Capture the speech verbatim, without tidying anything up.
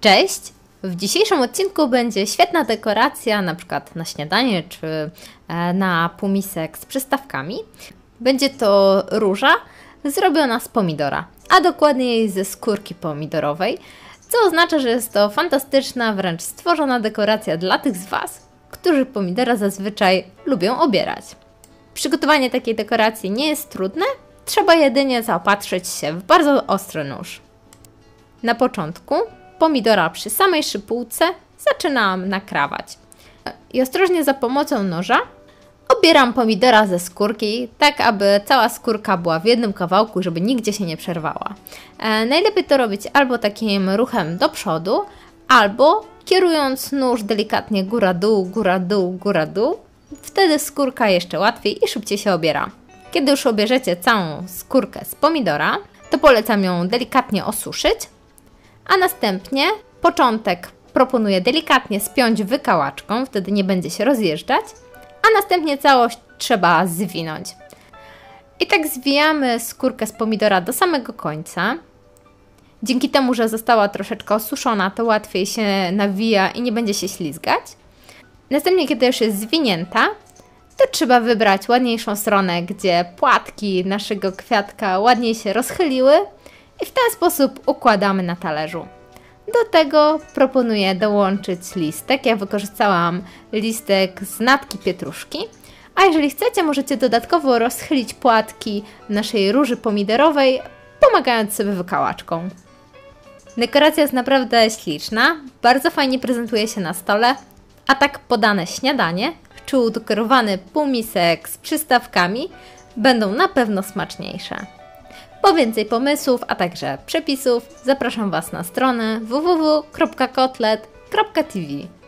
Cześć! W dzisiejszym odcinku będzie świetna dekoracja, na przykład na śniadanie czy na półmisek z przystawkami. Będzie to róża zrobiona z pomidora, a dokładniej ze skórki pomidorowej, co oznacza, że jest to fantastyczna, wręcz stworzona dekoracja dla tych z Was, którzy pomidora zazwyczaj lubią obierać. Przygotowanie takiej dekoracji nie jest trudne, trzeba jedynie zaopatrzyć się w bardzo ostry nóż. Na początku pomidora przy samej szypułce zaczynam nakrawać i ostrożnie za pomocą noża obieram pomidora ze skórki, tak aby cała skórka była w jednym kawałku, żeby nigdzie się nie przerwała. E, najlepiej to robić albo takim ruchem do przodu, albo kierując nóż delikatnie góra-dół, góra-dół, góra-dół. Wtedy skórka jeszcze łatwiej i szybciej się obiera. Kiedy już obierzecie całą skórkę z pomidora, to polecam ją delikatnie osuszyć, a następnie początek proponuję delikatnie spiąć wykałaczką, wtedy nie będzie się rozjeżdżać, a następnie całość trzeba zwinąć. I tak zwijamy skórkę z pomidora do samego końca. Dzięki temu, że została troszeczkę osuszona, to łatwiej się nawija i nie będzie się ślizgać. Następnie, kiedy już jest zwinięta, to trzeba wybrać ładniejszą stronę, gdzie płatki naszego kwiatka ładniej się rozchyliły i w ten sposób układamy na talerzu. Do tego proponuję dołączyć listek. Ja wykorzystałam listek z natki pietruszki, a jeżeli chcecie, możecie dodatkowo rozchylić płatki naszej róży pomidorowej, pomagając sobie wykałaczką. Dekoracja jest naprawdę śliczna, bardzo fajnie prezentuje się na stole, a tak podane śniadanie czy udekorowany półmisek z przystawkami będą na pewno smaczniejsze. Po więcej pomysłów, a także przepisów zapraszam Was na stronę w w w kropka kotlet kropka t v.